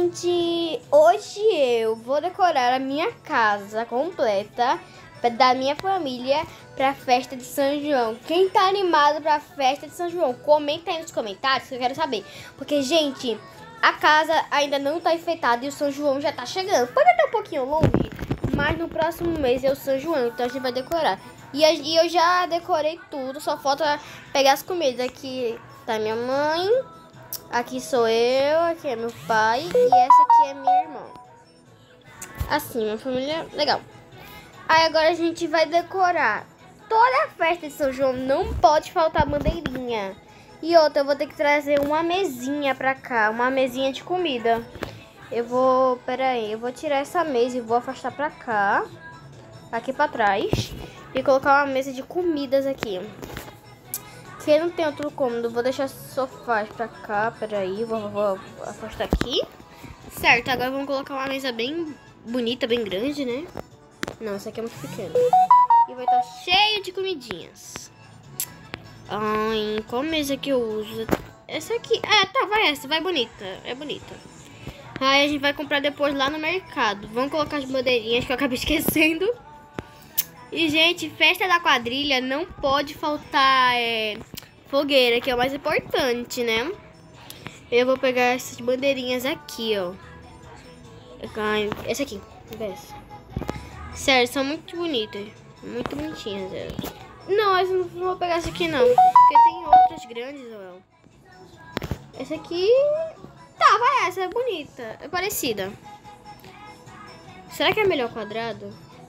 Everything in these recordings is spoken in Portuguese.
gente, hoje eu vou decorar a minha casa completa da minha família pra festa de São João. Quem tá animado pra festa de São João? Comenta aí nos comentários que eu quero saber. Porque, gente, a casa ainda não tá enfeitada e o São João já tá chegando. Pode até um pouquinho longe, mas no próximo mês é o São João, então a gente vai decorar. E eu já decorei tudo, só falta pegar as comidas. Aqui tá minha mãe, aqui sou eu, aqui é meu pai e essa aqui é minha irmã. Assim, minha família, legal. Aí agora a gente vai decorar. Toda a festa de São João não pode faltar bandeirinha. E outra, eu vou ter que trazer uma mesinha pra cá, uma mesinha de comida. Peraí, eu vou tirar essa mesa e vou afastar pra cá, aqui pra trás, e colocar uma mesa de comidas aqui. Que não tem outro cômodo, vou deixar sofás pra cá, peraí, vou afastar aqui. Certo, agora vamos colocar uma mesa bem bonita, bem grande, né? Não, essa aqui é muito pequena. E vai estar cheio de comidinhas. Ai, qual mesa que eu uso? Essa aqui. Ah, tá, vai essa, vai bonita, é bonita. Aí a gente vai comprar depois lá no mercado. Vamos colocar as bandeirinhas que eu acabei esquecendo. E, gente, festa da quadrilha não pode faltar fogueira, que é o mais importante, né? Eu vou pegar essas bandeirinhas aqui, ó. Essa aqui, essa. Sério, são muito bonitas. Muito bonitinhas elas. Não, eu não vou pegar essa aqui, não. Porque tem outras grandes, ó. Essa aqui... Tá, vai essa, é bonita. É parecida. Será que é melhor quadrado?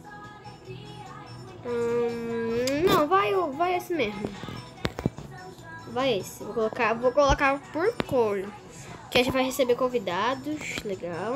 Não, vai esse mesmo. Vai esse. Vou colocar por cor. Que a gente vai receber convidados. Legal.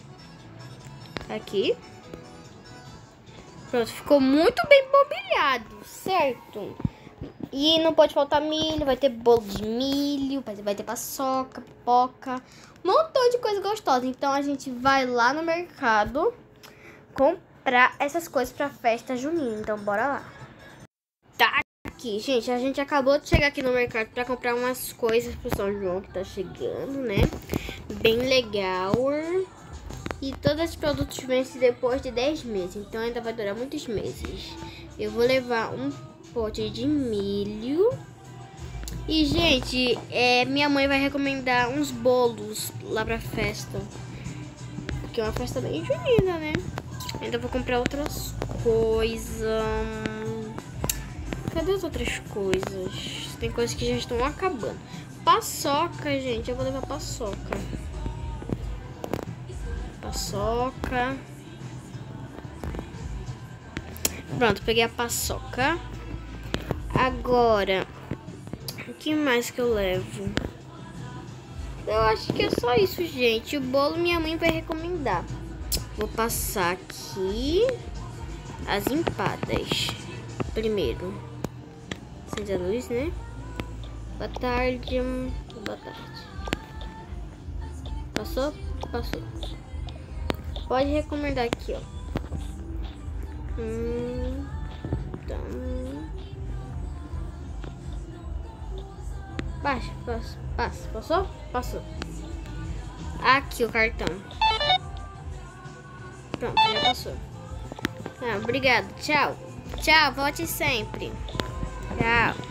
Aqui. Pronto, ficou muito bem mobiliado, certo? E não pode faltar milho, vai ter bolo de milho, vai ter paçoca, pipoca, um montão de coisa gostosa. Então a gente vai lá no mercado comprar essas coisas pra festa junina. Então bora lá. Tá aqui, gente, a gente acabou de chegar aqui no mercado pra comprar umas coisas pro São João que tá chegando, né? Bem legal. E todos os produtos vencem depois de 10 meses, então ainda vai durar muitos meses. Eu vou levar um pote de milho. E, gente, minha mãe vai recomendar uns bolos lá pra festa. Porque é uma festa bem junina, né? Ainda vou comprar outras coisas. Cadê as outras coisas? Tem coisas que já estão acabando. Paçoca, gente, eu vou levar paçoca. Paçoca. Pronto, peguei a paçoca. Agora, o que mais que eu levo? Eu acho que é só isso, gente. O bolo minha mãe vai recomendar. Vou passar aqui as empadas. Primeiro, acender a luz, né? Boa tarde. Boa tarde. Passou? Passou. Pode recomendar aqui, ó. Então... Baixa, passa. Passou? Passou. Aqui o cartão. Pronto, já passou. Ah, obrigado. Tchau. Tchau, volte sempre. Tchau.